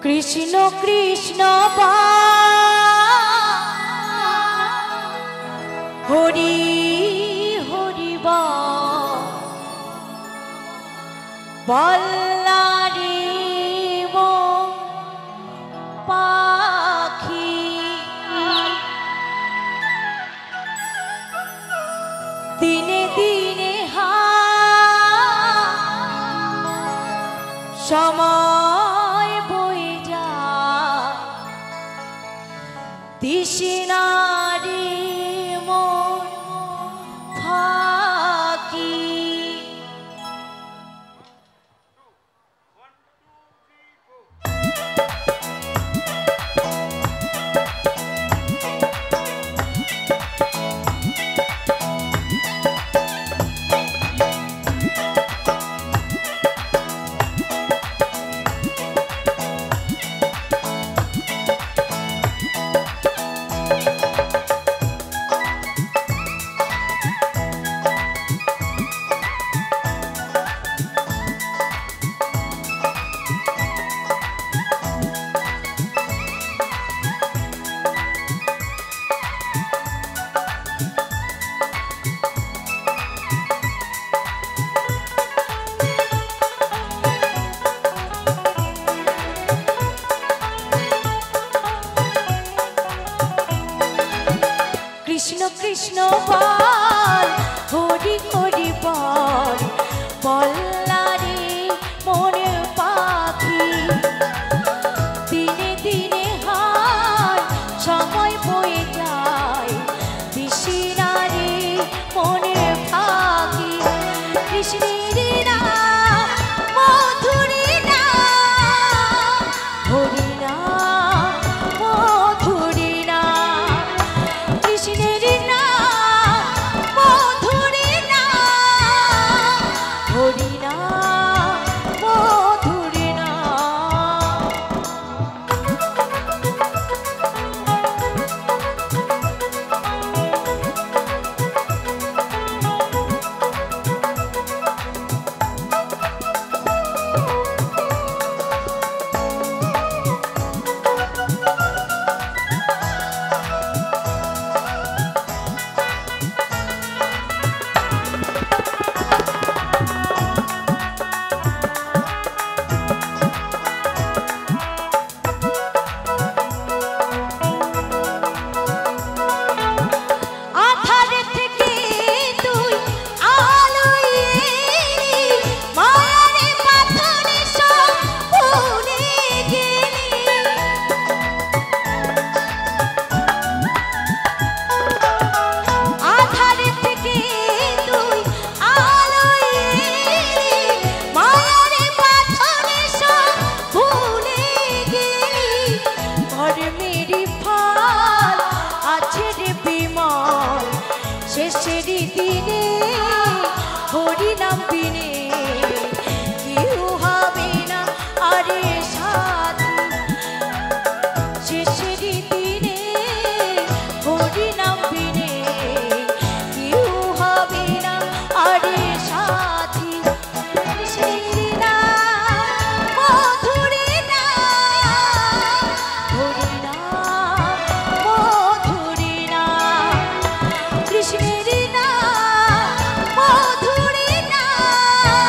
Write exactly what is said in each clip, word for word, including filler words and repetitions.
কৃষ্ণ কৃষ্ণ হরি হরি বল্লারি পাখি দিনে দিনে হা সময় বয়ে যায় দিশনারি মন ফাঁকি কৃষ্ণ কৃষ্ণ বল হরি হরি বল বল্লারি মনে পাখি দিনে দিনে হায় সময় বয়ে যায় দিশনারি মনে ফাঁকি কৃষ্ণের নাম মধুরী নাম হরি নাম মধুরী নাম কৃষ্ণের নাম মধুরী নাম হরি নাম মধুরী নাম শেষের দিনে হরি নাম বিনে কেউ হবে না আরে সাথী শেষের দিনে হরি নাম বিনে কেউ হবে না আরে সাথী কৃষ্ণের নাম মধুরী নাম হরি নাম মধুরী নাম কৃষ্ণের নাম মধুরী নাম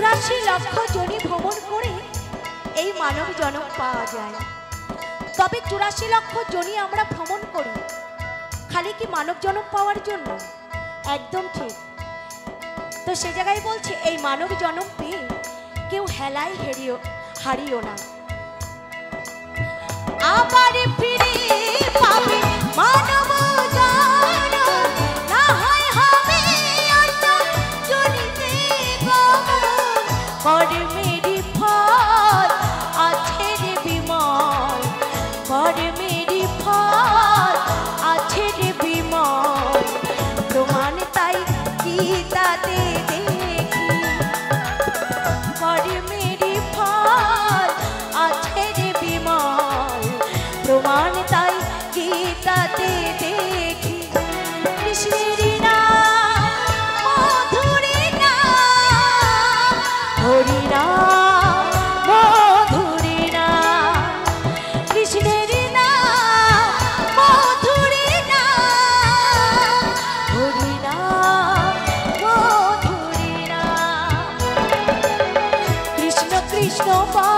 চুরাশি লক্ষ জনি ভ্রমণ করে এই মানব জন্ম পাওয়া যায়। তবে চুরাশি লক্ষ জনি আমরা ভ্রমণ করি খালি কি মানব জন্ম পাওয়ার জন্য? একদম ঠিক। তো সে জায়গায় বলছে এই মানব জন্ম পেয়ে কেউ হেলায় হেরিও হারিও না। আবার ফিরে পাবে মানব জন্ম, না হয় হবে অন্য জনিতে গমন। কর্মেরই ফল আছে রে বিমল, কর্মেরই ফল আছে রে বিমল। প্রমাণ তাই গীতাতে দেখি, কর্মেরই ফল আছে রে বিমল। প্রমাণ তাই গীতাতে দেখি। কৃষ্ণের নাম মধুর নাম, হরি নাম মধুর নাম। কৃষ্ণের নাম মধুর নাম, হরি নাম মধুর নাম। কৃষ্ণ কৃষ্ণ